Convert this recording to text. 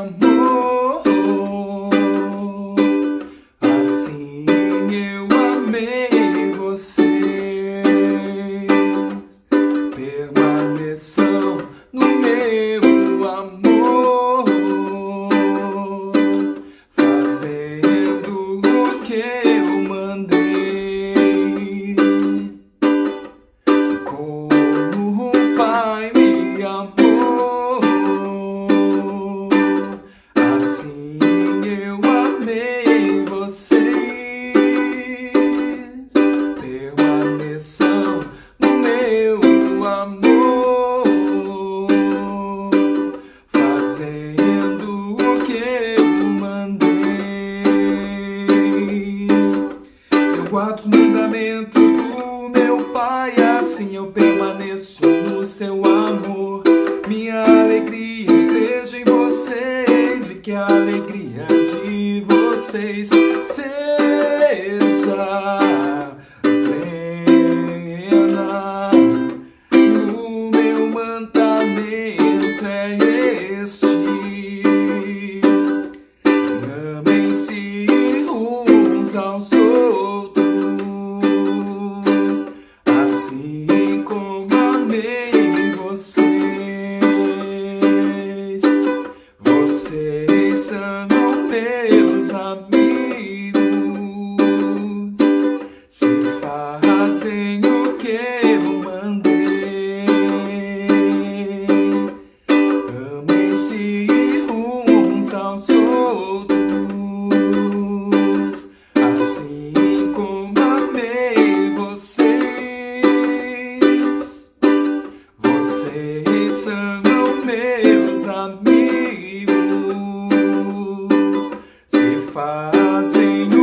amou. Assim eu amei vocês. Permaneçam no meu amor, fazendo o que eu mandei. Como o Pai me amou, assim eu amei vocês. Permaneçam no meu amor, fazendo o que eu mandei. Eu guardo os mandamentos do meu Pai, assim eu permaneço no seu amor. Minha alegria esteja em vocês e que a alegria de vocês seja plena. O meu mandamento é este: amem-se uns aos outros, assim como amei vocês. Vocês são meus amigos, se fazem o que eu mandei. Amem-se uns aos outros, assim como amei vocês. Vocês são meus amigos, se fazem